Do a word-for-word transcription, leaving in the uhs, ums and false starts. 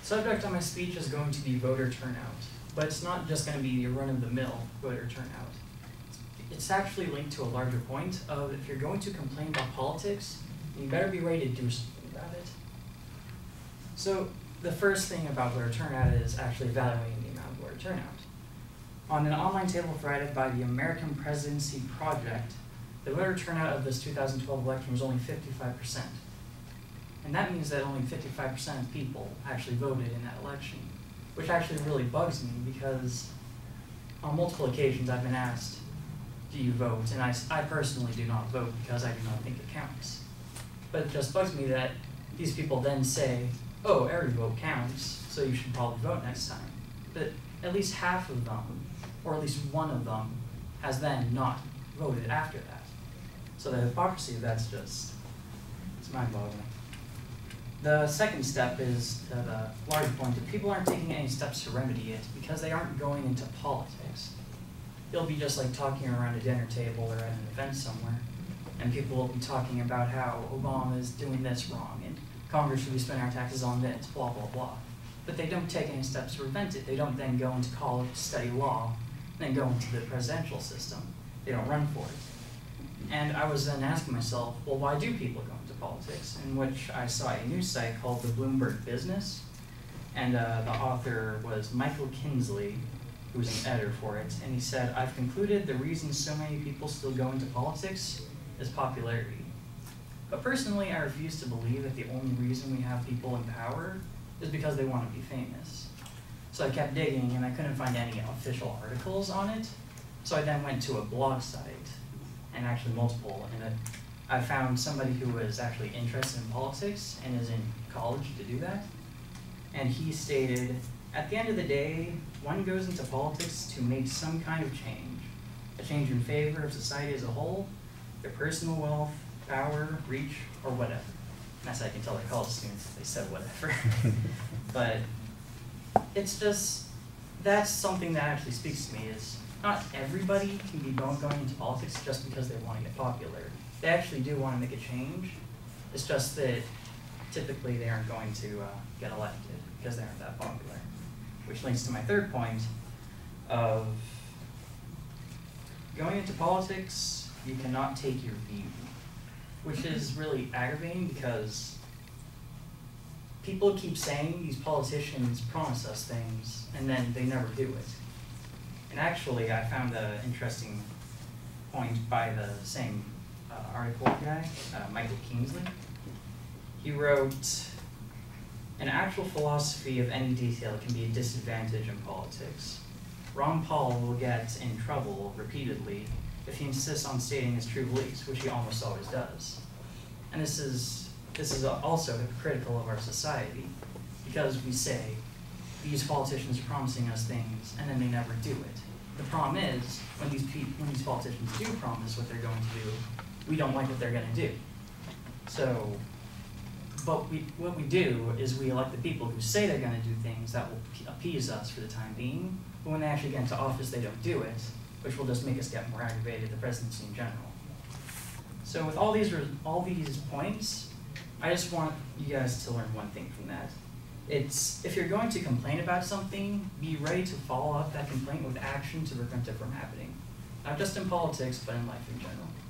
subject of my speech is going to be voter turnout, but it's not just going to be a run-of-the-mill voter turnout. It's actually linked to a larger point of if you're going to complain about politics, you better be ready to do something about it. So the first thing about voter turnout is actually evaluating the amount of voter turnout. On an online table provided by the American Presidency Project, the voter turnout of this two thousand twelve election was only fifty-five percent. And that means that only fifty-five percent of people actually voted in that election, which actually really bugs me because on multiple occasions I've been asked, do you vote? And I, I personally do not vote because I do not think it counts. But it just bugs me that these people then say, oh, every vote counts, so you should probably vote next time. But at least half of them, or at least one of them, has then not voted after that. So the hypocrisy of that's just, it's mind-boggling. The second step is to the larger point that people aren't taking any steps to remedy it because they aren't going into politics. They'll be just like talking around a dinner table or at an event somewhere, and people will be talking about how Obama is doing this wrong, and Congress should be spending our taxes on this, blah, blah, blah. But they don't take any steps to prevent it. They don't then go into college to study law, and then go into the presidential system. They don't run for it. And I was then asking myself, well, why do people go into politics? In which I saw a news site called the Bloomberg Business, and uh, the author was Michael Kinsley, who was an editor for it, and he said, I've concluded the reason so many people still go into politics is popularity. But personally, I refuse to believe that the only reason we have people in power is because they want to be famous. So I kept digging, and I couldn't find any official articles on it, so I then went to a blog site, and actually multiple, and it, I found somebody who was actually interested in politics and is in college to do that, and he stated, at the end of the day, one goes into politics to make some kind of change, a change in favor of society as a whole, their personal wealth, power, reach, or whatever. And that's how I can tell they're college students if they said whatever. But it's just, that's something that actually speaks to me is not everybody can be going, going into politics just because they want to get popular. They actually do want to make a change. It's just that typically they aren't going to uh, get elected because they aren't that popular. Which links to my third point of going into politics, you cannot take your view, which is really aggravating because people keep saying these politicians promise us things and then they never do it. And actually, I found an interesting point by the same uh, article guy, uh, Michael Kinsley. He wrote, an actual philosophy of any detail can be a disadvantage in politics. Ron Paul will get in trouble repeatedly if he insists on stating his true beliefs, which he almost always does. And this is, this is also hypocritical of our society, because we say, these politicians are promising us things, and then they never do it. The problem is, when these, pe when these politicians do promise what they're going to do, we don't like what they're going to do. So, but we, what we do is we elect the people who say they're going to do things that will appease us for the time being, but when they actually get into office, they don't do it, which will just make us get more aggravated, the presidency in general. So with all these, all these points, I just want you guys to learn one thing from that. It's, if you're going to complain about something, be ready to follow up that complaint with action to prevent it from happening. Not just in politics, but in life in general.